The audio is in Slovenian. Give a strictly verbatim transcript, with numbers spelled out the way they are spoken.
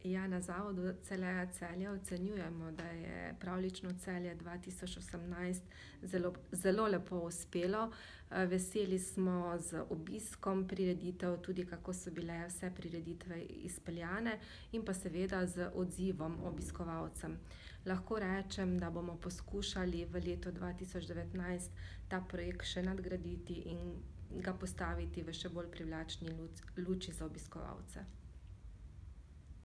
Ja, na Zavodu Celeja Celje ocenjujemo, da je Pravljično Celje dva tisoč osemnajst zelo, zelo lepo uspelo. Veseli smo z obiskom prireditev, tudi kako so bile vse prireditve izpeljane in pa seveda z odzivom obiskovalcem. Lahko rečem, da bomo poskušali v letu dva tisoč devetnajst ta projekt še nadgraditi in ga postaviti v še bolj privlačni luči za obiskovalce.